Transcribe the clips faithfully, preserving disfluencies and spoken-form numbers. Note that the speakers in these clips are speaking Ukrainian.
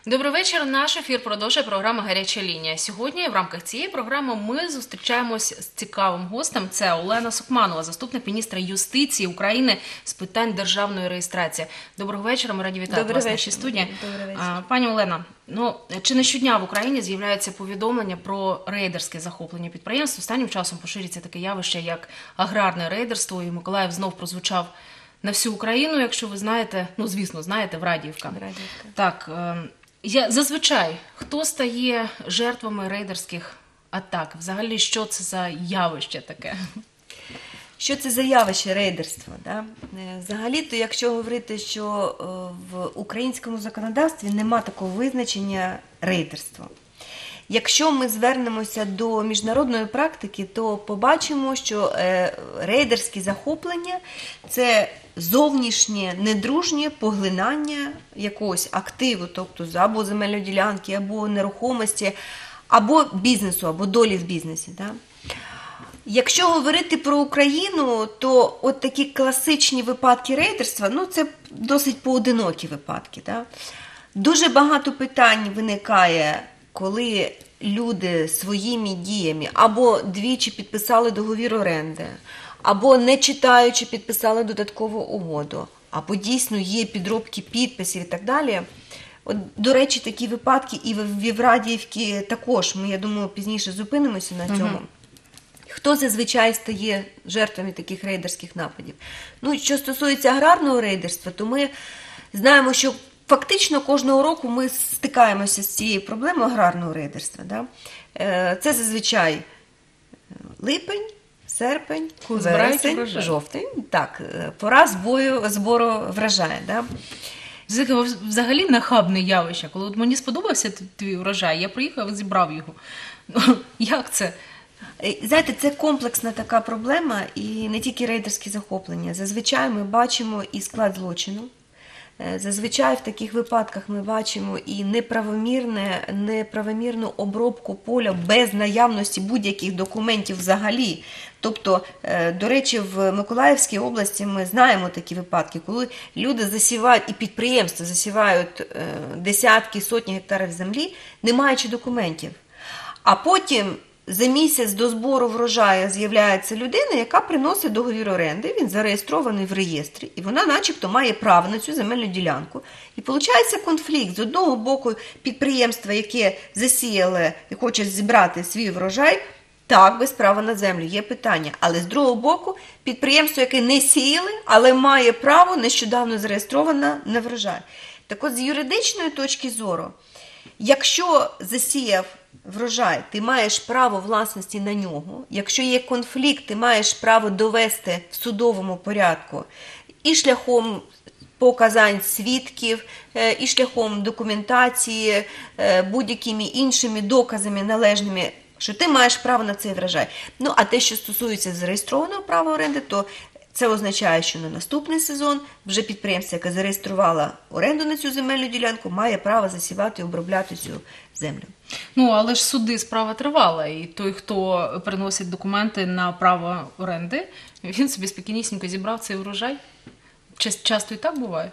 Добрий вечір. Наш ефір продовжує програма «Гаряча лінія». Сьогодні в рамках цієї програми ми зустрічаємось з цікавим гостем. Це Олена Сукманова, заступник міністра юстиції України з питань державної реєстрації. Доброго вечора, ми раді вітати Добрий вас в вечір. нашій студії. Добрий вечір. А, Пані Олена, ну, чи не щодня в Україні з'являються повідомлення про рейдерське захоплення підприємств? Останнім часом поширюється таке явище, як аграрне рейдерство, і Миколаїв знов прозвучав на всю Україну, якщо ви знаєте, ну, звісно, знаєте, Врадіївка. Врадіївка. Так, е, я, зазвичай, хто стає жертвами рейдерських атак? Взагалі, що це за явище таке? Що це за явище рейдерства? Да? Е, Взагалі-то, якщо говорити, що е, в українському законодавстві нема такого визначення рейдерства. Якщо ми звернемося до міжнародної практики, то побачимо, що е, рейдерські захоплення – це зовнішнє недружнє поглинання якогось активу, тобто або земельної ділянки, або нерухомості, або бізнесу, або долі в бізнесі. Да? Якщо говорити про Україну, то от такі класичні випадки рейдерства, ну це досить поодинокі випадки. Да? Дуже багато питань виникає, коли люди своїми діями або двічі підписали договір оренди, або не читаючи підписали додаткову угоду, або дійсно є підробки підписів і так далі. От, до речі, такі випадки і в Віврадіївці також, ми, я думаю, пізніше зупинимося на цьому. Угу. Хто зазвичай стає жертвами таких рейдерських нападів? Ну, що стосується аграрного рейдерства, то ми знаємо, що фактично кожного року ми стикаємося з цією проблемою аграрного рейдерства. Да? Це зазвичай липень, серпень, вересень, жовтень. Так, пора збою, збору врожаю. Да? Взагалі нахабне явище. Коли от мені сподобався твій урожай, я приїхав і зібрав його. Як це? Знаєте, це комплексна така проблема і не тільки рейдерські захоплення. Зазвичай ми бачимо і склад злочину. Зазвичай в таких випадках ми бачимо і неправомірне, неправомірну обробку поля без наявності будь-яких документів взагалі. Тобто, до речі, в Миколаївській області ми знаємо такі випадки, коли люди засівають, і підприємства засівають десятки, сотні гектарів землі, не маючи документів. А потім за місяць до збору врожаю з'являється людина, яка приносить договір оренди, він зареєстрований в реєстрі, і вона начебто має право на цю земельну ділянку. І виходить конфлікт. З одного боку, підприємство, яке засіяло і хоче зібрати свій врожай, так, без права на землю, є питання. Але з другого боку, підприємство, яке не сіяли, але має право, нещодавно зареєстроване на врожай. Так от, з юридичної точки зору, якщо засіяв врожай, ти маєш право власності на нього. Якщо є конфлікт, ти маєш право довести в судовому порядку і шляхом показань свідків, і шляхом документації, будь-якими іншими доказами належними, що ти маєш право на цей врожай. Ну, а те, що стосується зареєстрованого права оренди, то це означає, що на наступний сезон вже підприємство, яке зареєструвало оренду на цю земельну ділянку, має право засівати і обробляти цю землю. Ну, але ж суди справа тривала, і той, хто приносить документи на право оренди, він собі спокійнісінько зібрав цей врожай. Часто і так буває?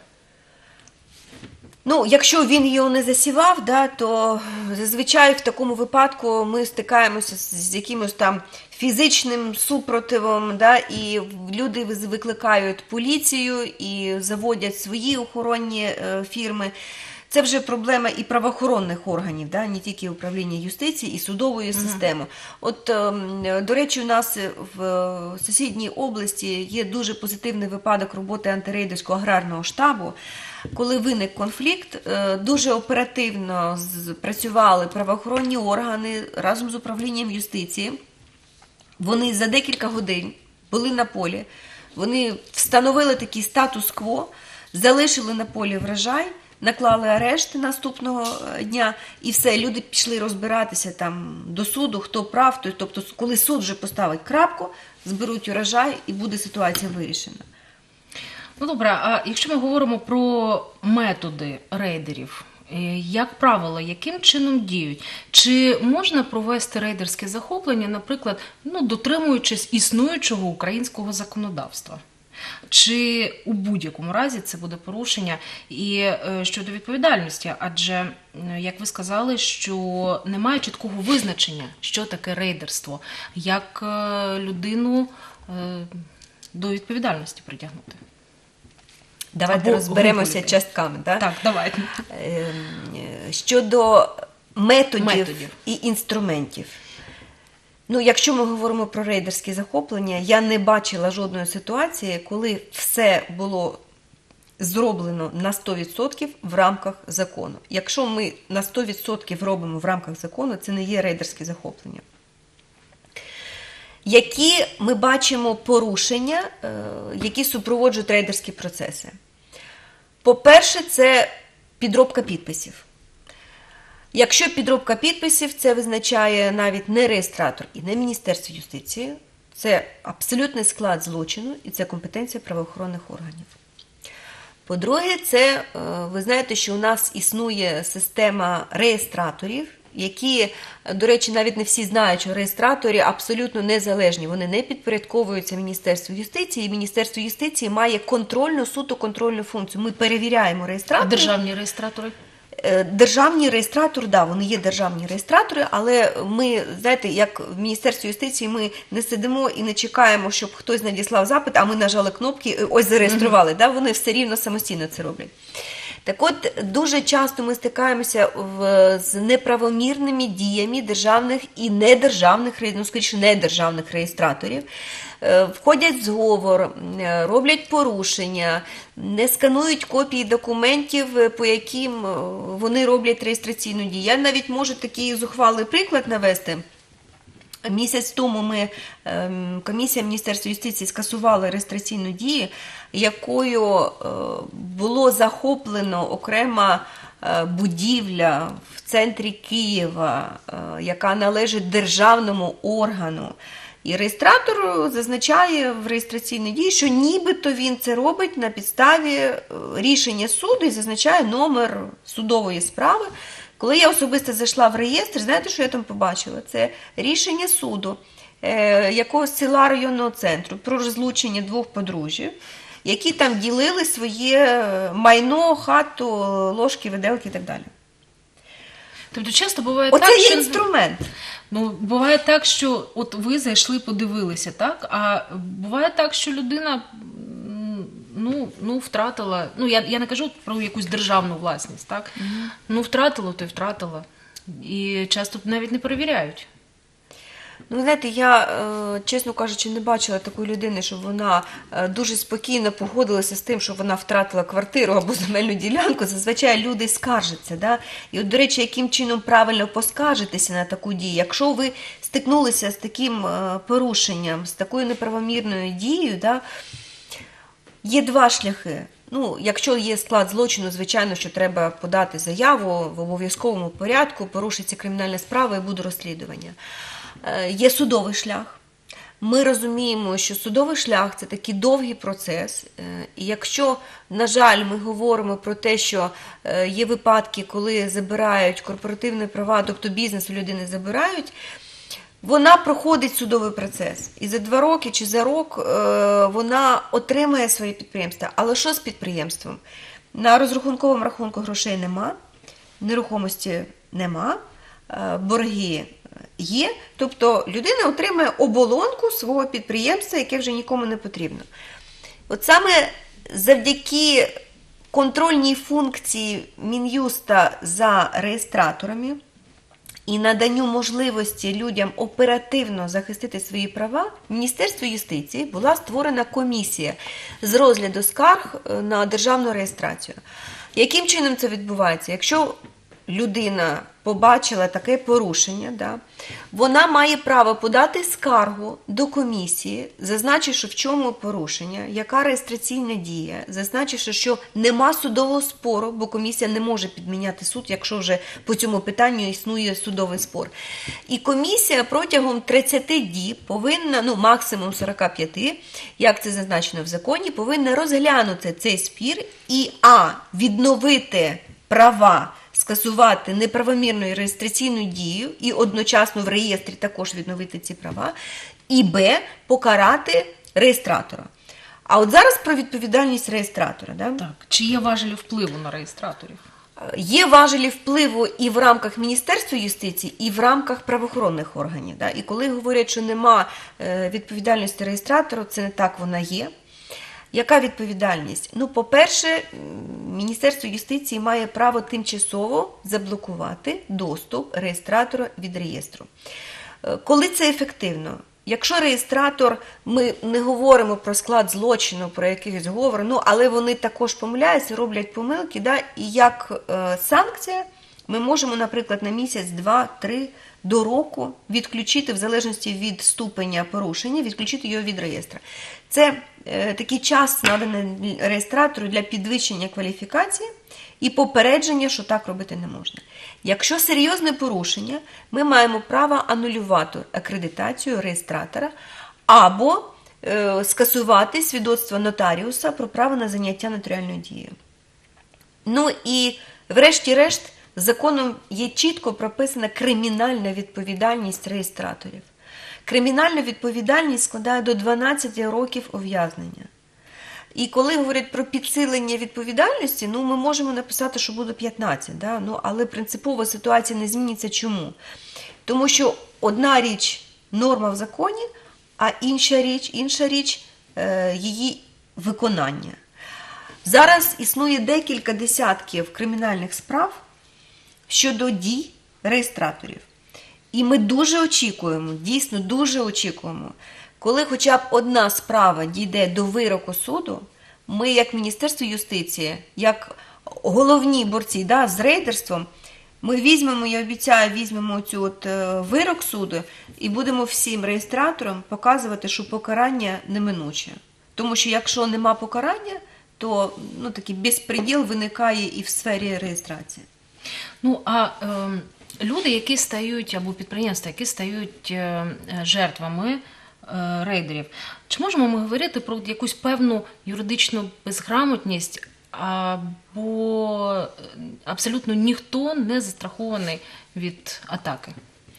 Ну, якщо він його не засівав, да, то зазвичай в такому випадку ми стикаємося з якимось там фізичним супротивом, да, і люди викликають поліцію і заводять свої охоронні е, фірми. Це вже проблема і правоохоронних органів, да, не тільки управління юстиції, і судової uh-huh. системи. От, е, до речі, у нас в сусідній області є дуже позитивний випадок роботи антирейдерського аграрного штабу. Коли виник конфлікт, дуже оперативно працювали правоохоронні органи разом з управлінням юстиції. Вони за декілька годин були на полі, вони встановили такий статус-кво, залишили на полі врожай, наклали арешти наступного дня, і все, люди пішли розбиратися там до суду, хто прав, тобто коли суд вже поставить крапку, зберуть урожай і буде ситуація вирішена. Ну, добре, а якщо ми говоримо про методи рейдерів, як правило, яким чином діють? Чи можна провести рейдерське захоплення, наприклад, ну, дотримуючись існуючого українського законодавства? Чи у будь-якому разі це буде порушення? І е, щодо відповідальності, адже, е, як ви сказали, що немає чіткого визначення, що таке рейдерство, як е, людину е, до відповідальності притягнути. Давайте Або розберемося групу людей. частками. Да? Так, давайте. Ем, Щодо методів, Методів. і інструментів. Ну, якщо ми говоримо про рейдерські захоплення, я не бачила жодної ситуації, коли все було зроблено на сто відсотків в рамках закону. Якщо ми на сто відсотків робимо в рамках закону, це не є рейдерське захоплення. Які ми бачимо порушення, е, які супроводжують рейдерські процеси? По-перше, це підробка підписів. Якщо підробка підписів, це визначає навіть не реєстратор і не Міністерство юстиції, це абсолютний склад злочину і це компетенція правоохоронних органів. По-друге, це, ви знаєте, що у нас існує система реєстраторів, які, до речі, навіть не всі знають, що реєстратори абсолютно незалежні, вони не підпорядковуються Міністерству юстиції, і Міністерство юстиції має контрольну, суто контрольну функцію. Ми перевіряємо А реєстратори. державні реєстратори? Державні реєстратори, да, вони є державні реєстратори, але ми, знаєте, як в Міністерстві юстиції, ми не сидимо і не чекаємо, щоб хтось надіслав запит, а ми нажали кнопки, ось зареєстрували, mm-hmm. да, вони все рівно самостійно це роблять. Так от, дуже часто ми стикаємося в, з неправомірними діями державних і недержавних, ну, скоріше, недержавних реєстраторів. Входять в зговор, роблять порушення, не сканують копії документів, по яким вони роблять реєстраційну дію. Я навіть можу такий зухвалий приклад навести. Місяць тому ми, комісія Міністерства юстиції скасувала реєстраційну дію, якою було захоплено окрема будівля в центрі Києва, яка належить державному органу. І реєстратор зазначає в реєстраційній дії, що нібито він це робить на підставі рішення суду і зазначає номер судової справи. Коли я особисто зайшла в реєстр, знаєте, що я там побачила? Це рішення суду е, якогось села районного центру про розлучення двох подружжів, які там ділили своє майно, хату, ложки, виделки і так далі. Тобто часто буває Оце так, є що... інструмент. Ну, буває так, що от ви зайшли, подивилися, так? А буває так, що людина ну, ну втратила, ну я, я не кажу про якусь державну власність, так? Mm-hmm. Ну, втратила, то й втратила. І часто навіть не перевіряють. Ну, знаєте, я, чесно кажучи, не бачила такої людини, щоб вона дуже спокійно погодилася з тим, що вона втратила квартиру або земельну ділянку. Зазвичай люди скаржаться. Да? І от, до речі, яким чином правильно поскаржитися на таку дію? Якщо ви стикнулися з таким порушенням, з такою неправомірною дією, да, є два шляхи. Ну, якщо є склад злочину, звичайно, що треба подати заяву в обов'язковому порядку, порушиться кримінальна справа і буде розслідування. Є судовий шлях. Ми розуміємо, що судовий шлях – це такий довгий процес. І якщо, на жаль, ми говоримо про те, що є випадки, коли забирають корпоративні права, тобто бізнес у людини забирають, вона проходить судовий процес. І за два роки чи за рік вона отримає своє підприємство. Але що з підприємством? На розрахунковому рахунку грошей нема, нерухомості нема, борги є, тобто людина отримає оболонку свого підприємства, яке вже нікому не потрібно. От саме завдяки контрольній функції Мін'юста за реєстраторами і наданню можливості людям оперативно захистити свої права, в Міністерстві юстиції була створена комісія з розгляду скарг на державну реєстрацію. Яким чином це відбувається? Якщо людина побачила таке порушення, да, вона має право подати скаргу до комісії, зазначивши, в чому порушення, яка реєстраційна дія, зазначивши, що нема судового спору, бо комісія не може підміняти суд, якщо вже по цьому питанню існує судовий спор. І комісія протягом тридцяти діб повинна, ну максимум сорок п'ять, як це зазначено в законі, повинна розглянути цей спір і а. відновити права, скасувати неправомірну реєстраційну дію і одночасно в реєстрі також відновити ці права, і б. покарати реєстратора. А от зараз про відповідальність реєстратора. Да? Так. Чи є важелі впливу на реєстраторів? Є важелі впливу і в рамках Міністерства юстиції, і в рамках правоохоронних органів. Да? І коли говорять, що нема е, відповідальності реєстратора, це не так вона є. Яка відповідальність? Ну, по-перше, Міністерство юстиції має право тимчасово заблокувати доступ реєстратора від реєстру. Е, Коли це ефективно? Якщо реєстратор, ми не говоримо про склад злочину, про якийсь говор, ну, але вони також помиляються, роблять помилки, да, і як е, санкція ми можемо, наприклад, на місяць, два, три, до року відключити, в залежності від ступеня порушення, відключити його від реєстра. Це е, такий час наданий реєстратору для підвищення кваліфікації і попередження, що так робити не можна. Якщо серйозне порушення, ми маємо право анулювати акредитацію реєстратора або е, скасувати свідоцтво нотаріуса про право на заняття нотаріальною дією. Ну і врешті-решт, законом є чітко прописана кримінальна відповідальність реєстраторів. Кримінальна відповідальність складає до дванадцяти років ув'язнення. І коли говорять про підсилення відповідальності, ну ми можемо написати, що буде п'ятнадцять, да? Ну, але принципово ситуація не зміниться. Чому? Тому що одна річ – норма в законі, а інша річ, інша річ е, – її виконання. Зараз існує декілька десятків кримінальних справ щодо дій реєстраторів. І ми дуже очікуємо, дійсно дуже очікуємо, коли хоча б одна справа дійде до вироку суду, ми, як Міністерство юстиції, як головні борці, да, з рейдерством, ми візьмемо, я обіцяю, візьмемо цю от вирок суду і будемо всім реєстраторам показувати, що покарання неминуче. Тому що якщо нема покарання, то ну, такий безпреділ виникає і в сфері реєстрації. Ну, а е, люди, які стають, або підприємства, які стають е, жертвами е, рейдерів, чи можемо ми говорити про якусь певну юридичну безграмотність, або абсолютно ніхто не застрахований від атаки?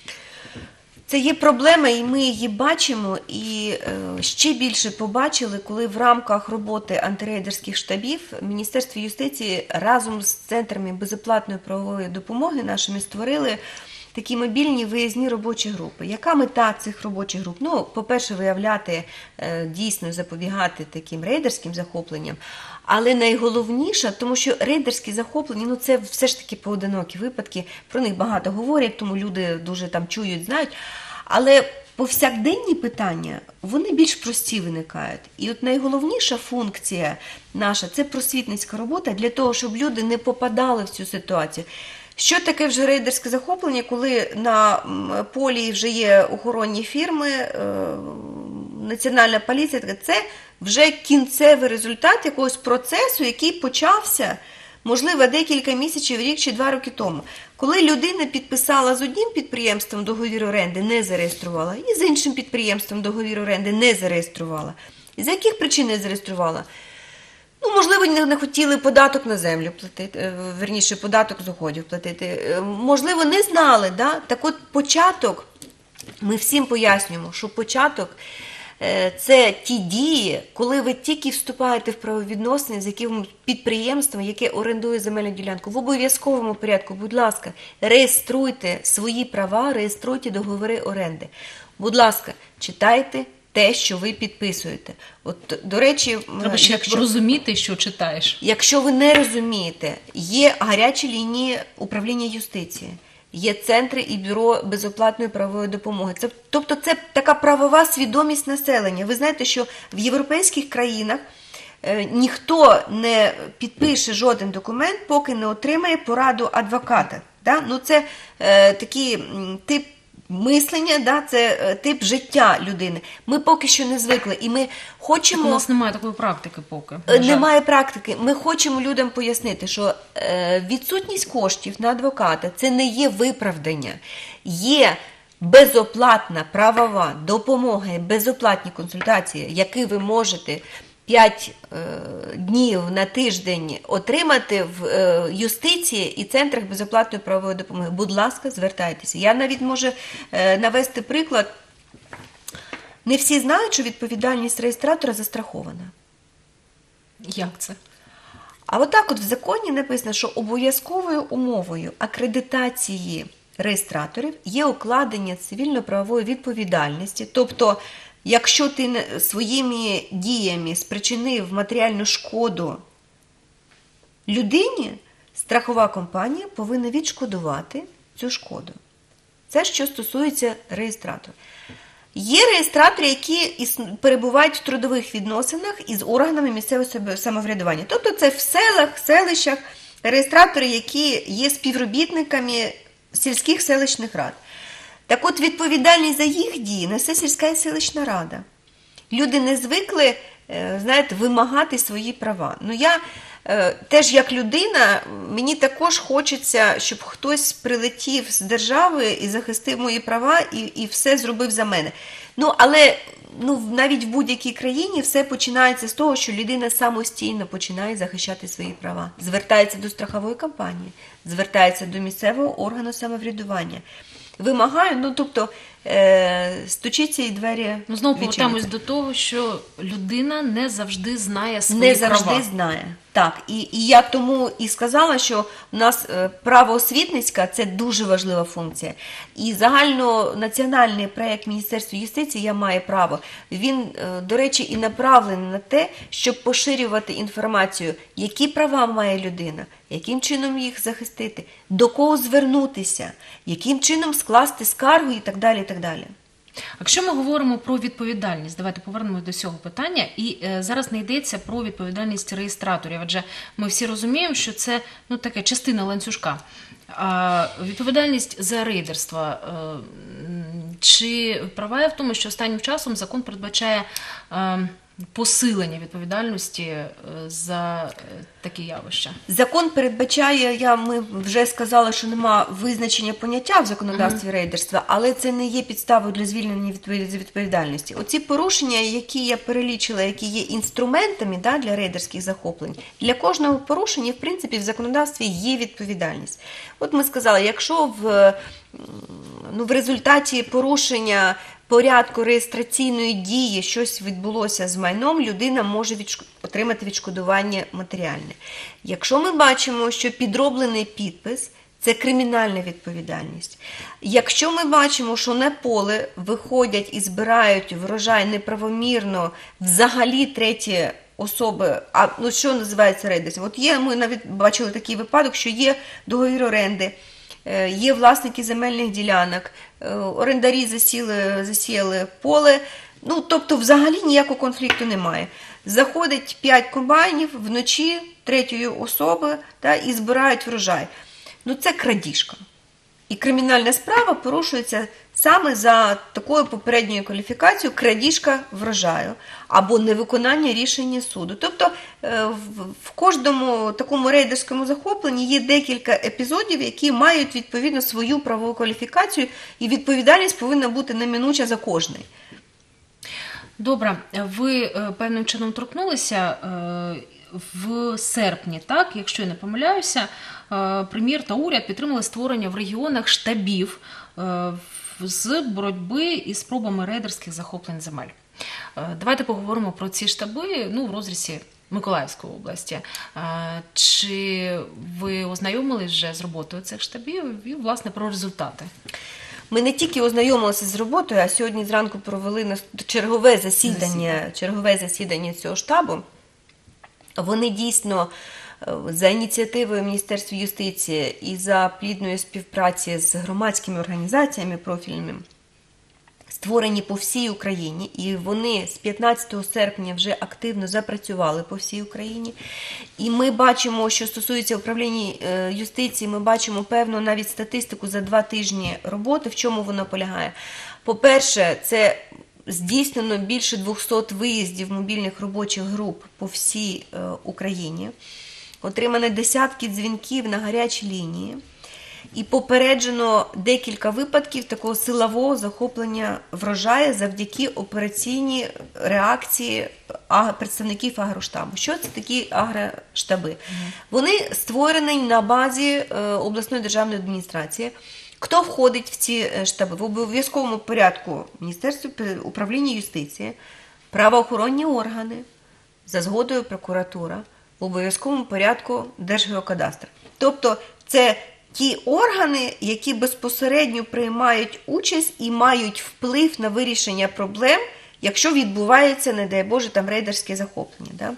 Це є проблема, і ми її бачимо, і е, ще більше побачили, коли в рамках роботи антирейдерських штабів Міністерство юстиції разом з центрами безоплатної правової допомоги нашими створили такі мобільні виїзні робочі групи. Яка мета цих робочих груп? Ну, по-перше, виявляти, е, дійсно запобігати таким рейдерським захопленням, але найголовніше, тому що рейдерські захоплення, ну це все ж таки поодинокі випадки, про них багато говорять, тому люди дуже там чують, знають. Але повсякденні питання, вони більш прості виникають. І от найголовніша функція наша – це просвітницька робота для того, щоб люди не попадали в цю ситуацію. Що таке вже рейдерське захоплення, коли на полі вже є охоронні фірми, Національна поліція, це вже кінцевий результат якогось процесу, який почався, можливо, декілька місяців, рік чи два роки тому. Коли людина підписала з одним підприємством договір оренди, не зареєструвала, і з іншим підприємством договір оренди не зареєструвала. І за яких причин не зареєструвала? Ну, можливо, не хотіли податок на землю платити, верніше, податок з уходів платити. Можливо, не знали, да? Так от початок, ми всім пояснюємо, що початок – це ті дії, коли ви тільки вступаєте в правовідносини з якимось підприємством, яке орендує земельну ділянку. В обов'язковому порядку, будь ласка, реєструйте свої права, реєструйте договори оренди. Будь ласка, читайте те, що ви підписуєте. От, до речі, треба ще якщо, розуміти, що читаєш. Якщо ви не розумієте, є гарячі лінії управління юстиції. Є центри і бюро безоплатної правової допомоги. Це, тобто це така правова свідомість населення. Ви знаєте, що в європейських країнах е, ніхто не підпише жоден документ, поки не отримає пораду адвоката. Да? Ну, це е, такий тип мислення, да? Це е, тип життя людини. Ми поки що не звикли. І ми хочемо... Так у нас немає такої практики поки. Немає практики. Ми хочемо людям пояснити, що е, відсутність коштів на адвоката – це не є виправдання. Є безоплатна правова допомога, безоплатні консультації, які ви можете п'ять е, днів на тиждень отримати в е, юстиції і центрах безоплатної правової допомоги. Будь ласка, звертайтеся. Я навіть можу е, навести приклад. Не всі знають, що відповідальність реєстратора застрахована. Як це? А отак от в законі написано, що обов'язковою умовою акредитації реєстраторів є укладення цивільно-правової відповідальності. Тобто, якщо ти не- своїми діями спричинив матеріальну шкоду людині, страхова компанія повинна відшкодувати цю шкоду. Це що стосується реєстратора. Є реєстратори, які іс- перебувають в трудових відносинах із органами місцевого себе- самоврядування. Тобто це в селах, селищах, реєстратори, які є співробітниками сільських селищних рад. Так от відповідальність за їх дії несе сільська і селищна рада. Люди не звикли, е, знаєте, вимагати свої права. Ну я е, теж як людина, мені також хочеться, щоб хтось прилетів з держави і захистив мої права і, і все зробив за мене. Ну, але ну, навіть в будь-якій країні все починається з того, що людина самостійно починає захищати свої права. Звертається до страхової компанії, звертається до місцевого органу самоврядування. Вимагаю, ну тобто е, стучиться і двері Ну, знову відчиняться. повертаємось до того, що людина не завжди знає свої Не завжди права. знає. Так, і, і я тому і сказала, що у нас е, правоосвітницька – це дуже важлива функція. І загальнонаціональний проєкт Міністерства юстиції «Я маю право», він, е, до речі, і направлений на те, щоб поширювати інформацію, які права має людина, яким чином їх захистити, до кого звернутися, яким чином скласти скаргу і так далі, і так далі. Якщо ми говоримо про відповідальність, давайте повернемось до цього питання. І е, зараз не йдеться про відповідальність реєстраторів, адже ми всі розуміємо, що це ну таке частина ланцюжка. А відповідальність за рейдерство. Е, м, чи права є в тому, що останнім часом закон передбачає е, посилення відповідальності е, за е, такі явища? Закон передбачає, я, ми вже сказали, що нема визначення поняття в законодавстві рейдерства, але це не є підставою для звільнення відповід- з відповідальності. Оці порушення, які я перелічила, які є інструментами да, для рейдерських захоплень, для кожного порушення, в принципі, в законодавстві є відповідальність. От ми сказали, якщо в, м, ну, в результаті порушення порядку реєстраційної дії щось відбулося з майном, людина може відшк- отримати відшкодування матеріальне. Якщо ми бачимо, що підроблений підпис – це кримінальна відповідальність. Якщо ми бачимо, що на поле виходять і збирають врожай неправомірно взагалі треті особи, а ну, що називається рейдерством? От є, ми навіть бачили такий випадок, що є договір оренди, Е, є власники земельних ділянок, е, орендарі засіли, засіяли поле, ну, тобто взагалі ніякого конфлікту немає. Заходить п'ять комбайнів вночі третьої особи та, і збирають врожай. Ну, це крадіжка. І кримінальна справа порушується саме за такою попередньою кваліфікацією крадіжка врожаю або невиконання рішення суду. Тобто е, в- в кожному такому рейдерському захопленні є декілька епізодів, які мають відповідно свою правову кваліфікацію, і відповідальність повинна бути неминуча за кожний. Добре, ви е, певним чином торкнулися е, в серпні, так, якщо я не помиляюся, е, прем'єр та уряд підтримали створення в регіонах штабів е, в- з боротьби із спробами рейдерських захоплень земель. Е, Давайте поговоримо про ці штаби, ну, в розрізі Миколаївської області. Е, Чи ви ознайомились вже з роботою цих штабів і, власне, про результати? Ми не тільки ознайомилися з роботою, а сьогодні зранку провели нас- чергове засідання, Засідання. чергове засідання цього штабу. Вони дійсно е, за ініціативою Міністерства юстиції і за плідної співпраці з громадськими організаціями профільними створені по всій Україні, і вони з п'ятнадцятого серпня вже активно запрацювали по всій Україні. І ми бачимо, що стосується управління е, юстиції, ми бачимо певну навіть статистику за два тижні роботи. В чому вона полягає? По-перше, це здійснено більше двохсот виїздів мобільних робочих груп по всій е, Україні. Отримано десятки дзвінків на гарячі лінії. І попереджено декілька випадків такого силового захоплення врожаю завдяки операційній реакції аг- представників агроштабу. Що це такі агроштаби? Вони створені на базі е, обласної державної адміністрації. Хто входить в ці е, штаби? В обов'язковому порядку Міністерство управління юстиції, правоохоронні органи, за згодою прокуратура, в обов'язковому порядку Держгеокадастр. Тобто це ті органи, які безпосередньо приймають участь і мають вплив на вирішення проблем, якщо відбувається, не дай Боже, там рейдерське захоплення. Да?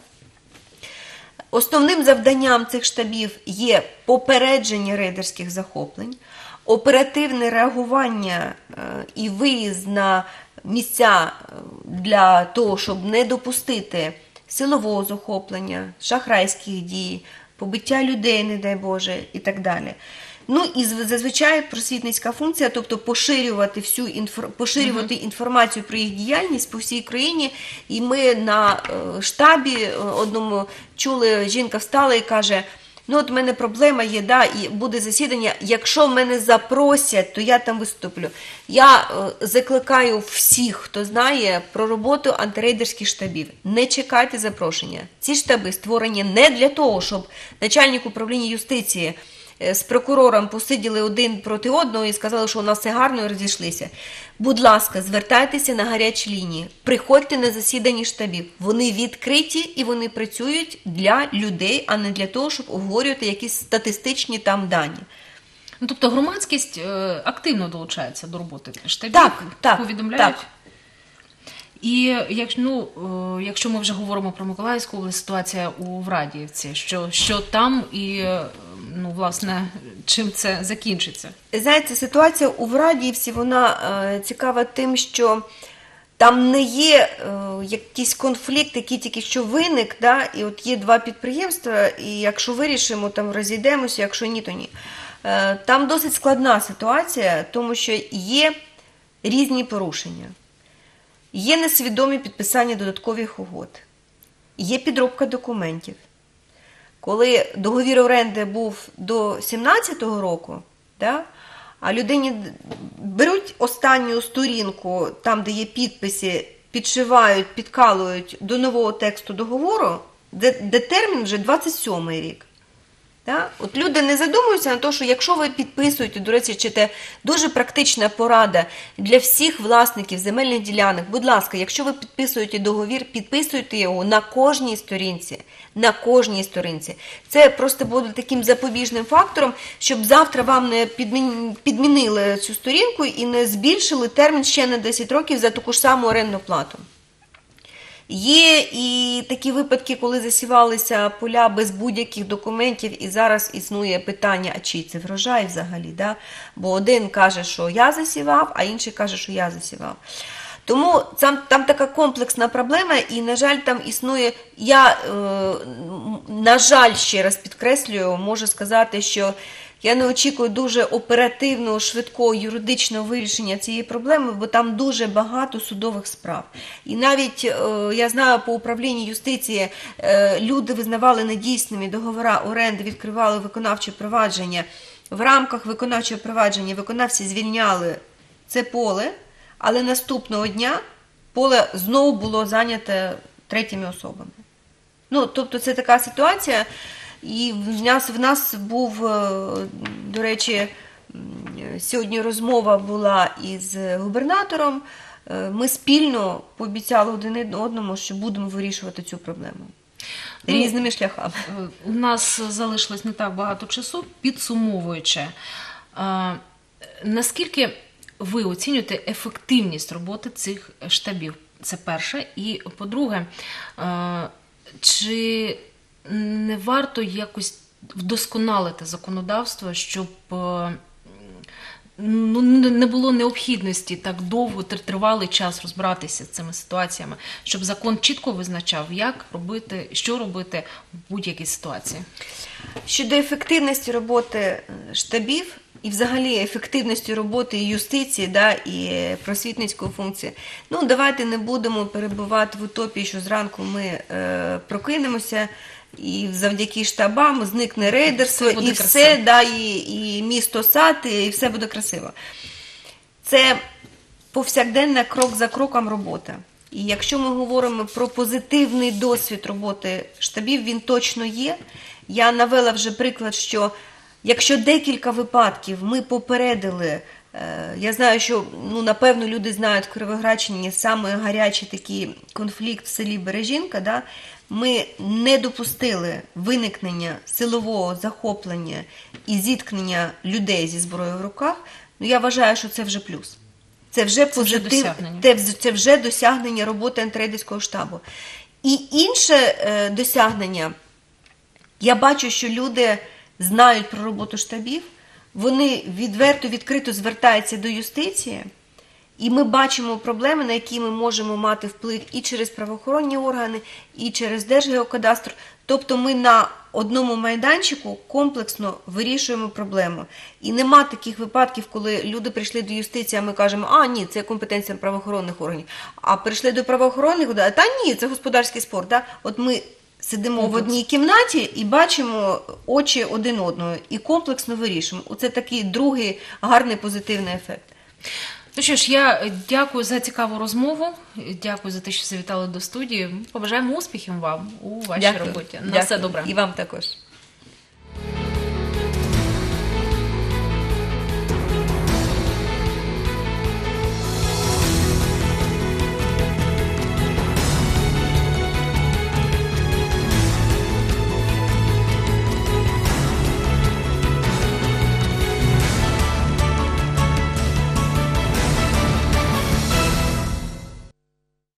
Основним завданням цих штабів є попередження рейдерських захоплень, оперативне реагування і виїзд на місця для того, щоб не допустити силового захоплення, шахрайських дій, побиття людей, не дай Боже, і так далі. Ну і зазвичай просвітницька функція, тобто поширювати всю інфор... поширювати інформацію про їх діяльність по всій країні. І ми на штабі одному чули, жінка встала і каже: ну от в мене проблема є, да, і буде засідання, якщо мене запросять, то я там виступлю. Я е, закликаю всіх, хто знає про роботу антирейдерських штабів, не чекайте запрошення. Ці штаби створені не для того, щоб начальник управління юстиції з прокурором посиділи один проти одного і сказали, що у нас все гарно, і розійшлися. Будь ласка, звертайтеся на гарячі лінії, приходьте на засідання штабів. Вони відкриті і вони працюють для людей, а не для того, щоб обговорювати якісь статистичні там дані. Ну, тобто громадськість е, активно долучається до роботи штабів, Так, так, повідомляють? так. І якщо, ну, е, якщо ми вже говоримо про Миколаївську область, ситуація у Врадіївці, що, що там і, е, ну, власне, чим це закінчиться? Знаєте, ситуація у Врадіївці, вона е, цікава тим, що там не є е, якийсь конфлікт, який тільки що виник, да? І от є два підприємства, і якщо вирішимо, там розійдемося, якщо ні, то ні. Е, там досить складна ситуація, тому що є різні порушення. Є несвідомі підписання додаткових угод, є підробка документів. Коли договір оренди був до сімнадцятого року, да, а людині беруть останню сторінку, там, де є підписи, підшивають, підкалують до нового тексту договору, де, де термін вже двадцять сьомий рік. Да? От люди не задумуються на те, що якщо ви підписуєте, до речі, чи це дуже практична порада для всіх власників земельних ділянок, будь ласка, якщо ви підписуєте договір, підписуйте його на кожній сторінці. На кожній сторінці. Це просто буде таким запобіжним фактором, щоб завтра вам не підмінили цю сторінку і не збільшили термін ще на десять років за таку ж саму орендну плату. Є і такі випадки, коли засівалися поля без будь-яких документів, і зараз існує питання, а чий це врожай взагалі, да? Бо один каже, що я засівав, а інший каже, що я засівав. Тому там, там така комплексна проблема, і, на жаль, там існує, я, е, на жаль, ще раз підкреслюю, можу сказати, що я не очікую дуже оперативного, швидкого юридичного вирішення цієї проблеми, бо там дуже багато судових справ. І навіть, е, я знаю, по управлінню юстиції е, люди визнавали недійсними договори оренди, відкривали виконавче провадження. В рамках виконавчого провадження виконавці звільняли це поле, але наступного дня поле знову було зайняте третіми особами. Ну, тобто це така ситуація, і в нас, в нас був, до речі, сьогодні розмова була із губернатором, ми спільно пообіцяли один одному, що будемо вирішувати цю проблему. Ну, різними шляхами. У нас залишилось не так багато часу, підсумовуючи, а, наскільки ви оцінюєте ефективність роботи цих штабів? Це перше. І, по-друге, чи не варто якось вдосконалити законодавство, щоб ну, не було необхідності так довго, тривалий час розбиратися з цими ситуаціями, щоб закон чітко визначав, як робити, що робити в будь-якій ситуації? Щодо ефективності роботи штабів, і взагалі ефективності роботи юстиції, да, і просвітницької функції. Ну, давайте не будемо перебувати в утопії, що зранку ми е, прокинемося, і завдяки штабам зникне рейдерство, і красиво. все, да, і, і місто сад, і все буде красиво. Це повсякденна, крок за кроком робота. І якщо ми говоримо про позитивний досвід роботи штабів, він точно є. Я навела вже приклад, що якщо декілька випадків ми попередили, я знаю, що, ну, напевно, люди знають, в Кіровоградщині саме гарячий такий конфлікт в селі Бережінка, да? ми не допустили виникнення силового захоплення і зіткнення людей зі зброєю в руках, ну я вважаю, що це вже плюс. Це вже Це вже позитив, досягнення. це, вз- це вже досягнення роботи антирейдерського штабу. І інше е, досягнення, я бачу, що люди знають про роботу штабів, вони відверто, відкрито звертаються до юстиції, і ми бачимо проблеми, на які ми можемо мати вплив і через правоохоронні органи, і через Держгеокадастр. Тобто ми на одному майданчику комплексно вирішуємо проблему. І нема таких випадків, коли люди прийшли до юстиції, а ми кажемо, а ні, це компетенція правоохоронних органів. А прийшли до правоохоронних органів, та ні, це господарський спор. Да? От ми сидимо в одній кімнаті і бачимо очі один одного, і комплексно вирішуємо. Оце такий другий гарний позитивний ефект. Ну що ж, я дякую за цікаву розмову, дякую за те, що завітали до студії. Побажаємо успіхів вам у вашій роботі. На все добре. І вам також.